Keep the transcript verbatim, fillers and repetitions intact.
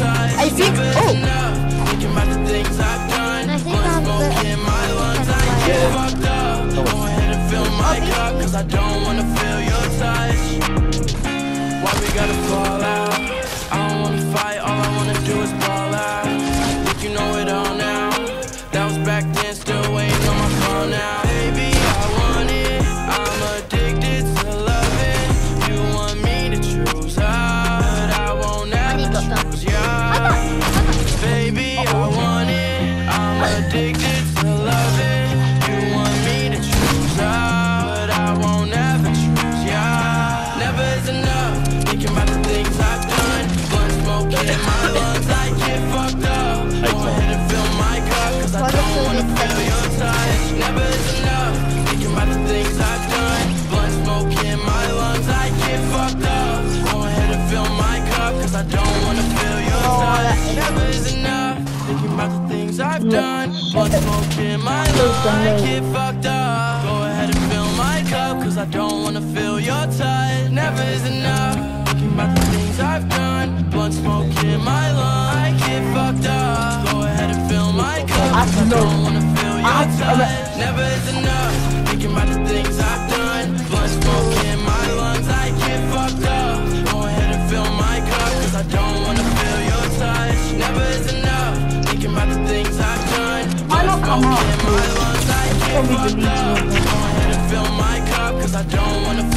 touch. I think. Never is Oh. enough. Thinking about the things I've done. I think Blunt I'm smoke the- in my lungs. I get fucked up. Go ahead and fill my cup, cause I don't wanna feel your touch. Why we gotta fall out? I don't wanna fight, all I wanna do is ball out. Think you know it all now. That was back then, still waiting on my phone now. Baby, I want it, I'm addicted to loving. You want me to choose, but I won't ever choose ya. Baby, I want it, I'm addicted to loving. You want me to choose, but I won't ever choose ya. Never is enough, thinking about the things I've done. Blunt smoke in my lungs, I get fucked up. Go ahead and fill my cup, cause I don't wanna feel your touch. Never is enough, thinking about the things I've done. Blunt smoke in my lungs, I get fucked up. Go ahead and fill my cup, cause I don't wanna feel your touch. Never is enough, thinking about the things I've done. Blunt smoke in my lungs, I get fucked up. Go ahead and fill my cup, cause I don't wanna feel your touch. Never is enough, thinking about the things I've done. Blunt smoke in my lungs, I get fucked up. Go ahead and fill my cup, cause I don't wanna feel your touch. Never is enough, thinking about the things I've done. Blunt smoke in my lungs, I get fucked up. Go ahead and fill my cup, cause I don't wanna feel your touch. Never is enough, thinking about the things I've done. Blunt smoke in my lungs, I get fucked up. Go ahead and fill my cup, cause I don't wanna